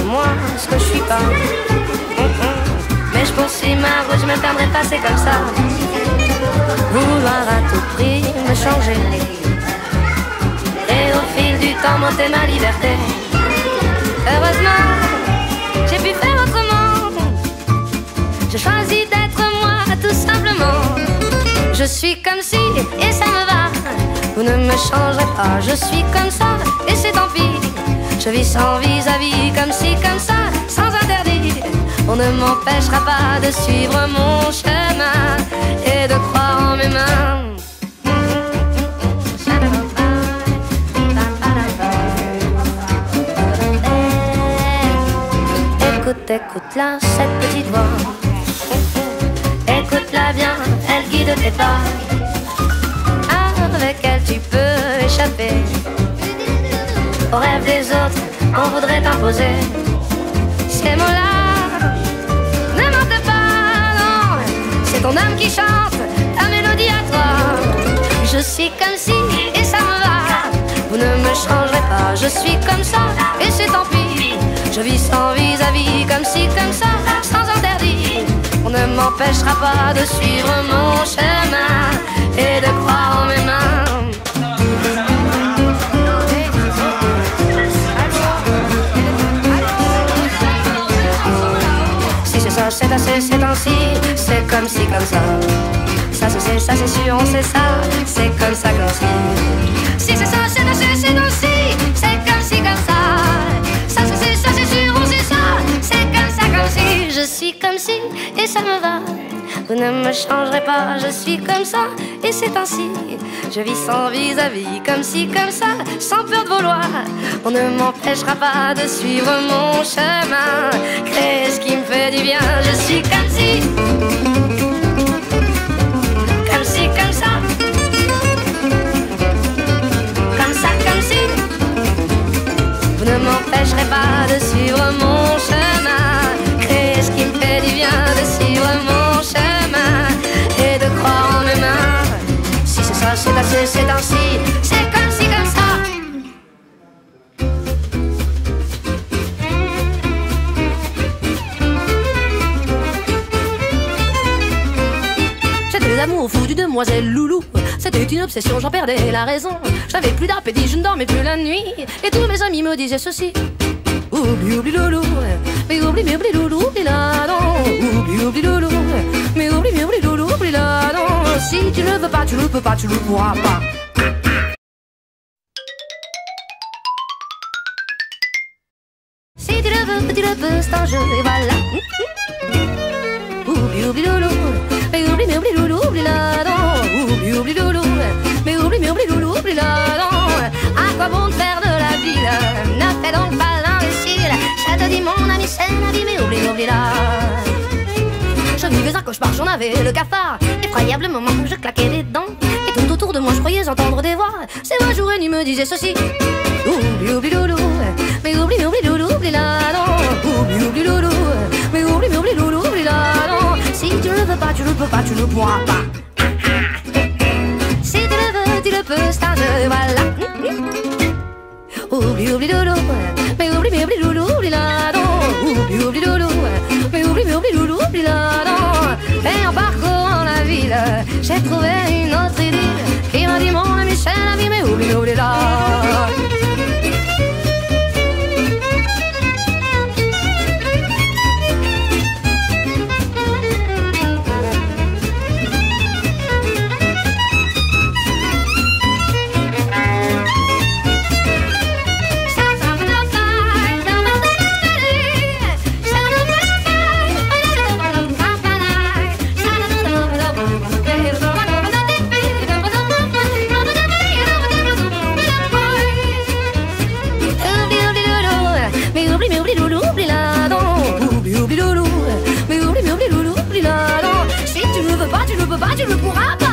moi ce que je suis pas. Mais je poursuis ma route, je me perdrai pas, c'est comme ça. Vouloir à tout prix me changer, et au fil du temps monter ma liberté. Heureusement, j'ai pu faire autrement. J'ai choisi d'être moi, tout simplement. Je suis comme si, et ça me va. Vous ne me changerez pas, je suis comme ça, et c'est tant pis. Je vis sans vis-à-vis, comme si, comme ça, sans interdit. On ne m'empêchera pas de suivre mon chemin et de croire en mes mains. Écoute, écoute-la, cette petite voix. Écoute-la bien, elle guide tes pas. Avec elle tu peux échapper aux rêves des autres qu'on voudrait t'imposer. Ces mots-là ne mentent pas, non. C'est ton âme qui chante ta mélodie à toi. Je suis comme si, et ça me va. Vous ne me changerez pas, je suis comme ça, et c'est tant pis. Je vis sans vis-à-vis, comme si, comme ça, sans interdit. On ne m'empêchera pas de suivre mon chemin et de croire en mes mains. Si c'est ça, c'est assez, c'est ainsi, c'est comme si, comme ça. Ça c'est sûr, on sait ça, c'est comme ça qu'on se. Si c'est ça, c'est assez, c'est ainsi, c'est comme si, comme ça. Ça c'est sûr, on sait ça, c'est comme ça qu'on si. Je suis comme si, et ça me va. Vous ne me changerez pas, je suis comme ça, et c'est ainsi. Je vis sans vis-à-vis, comme si, comme ça, sans peur de vouloir. On ne m'empêchera pas de suivre mon chemin, créer ce qui me fait du bien. Je suis comme si, comme si, comme ça, comme ça, comme si. Vous ne m'empêcherez pas de suivre mon chemin, créer ce qui me fait du bien, de suivre mon chemin et de croire en mes mains. Si c'est ça, c'est assez, c'est ainsi, c'est comme si, comme ça. J'étais l'amour fou du demoiselle Loulou. C'était une obsession, j'en perdais la raison. J'avais plus d'appétit, je ne dormais plus la nuit. Et tous mes amis me disaient ceci: oublie, oublie loulou, mais oublie loulou, oublie là, non. Oublie loulou, mais oublie loulou, oublie là, non. Si tu ne veux pas, tu ne peux pas, tu ne pourras pas. Si tu le veux, c'est un jeu, et voilà. Oublie loulou, mais oublie loulou, oublie là, non. Oublie loulou, mais oublie loulou, oublie là, non. À quoi bon te faire de la ville? Ne fais donc pas l'imbécile. Je te dis mon ami, c'est la vie, mais oublie là. Je vivais un cauchemar, j'en avais le cafard. Effroyable moment où je claquais des dents. Et tout autour de moi je croyais entendre des voix. C'est moi jour et nuit me disait ceci: oublie loulou, mais oublie loulou, oublie là, non. Oublie loulou, mais oublie loulou, oublie là, non. Si tu ne veux pas, tu ne peux pas, tu ne pourras pas. Si tu le veux, tu le peux, c'est un jeu, voilà. Oublie loulou, mais oublie loulou, oublie là, non. Oublie loulou, mais oublie loulou, oublie là, non. Et en parcourant la ville, j'ai trouvé une autre idylle qui m'a dit mon ami, c'est la vie, mais oublie là. Tu ne peux pas, tu ne pourras pas.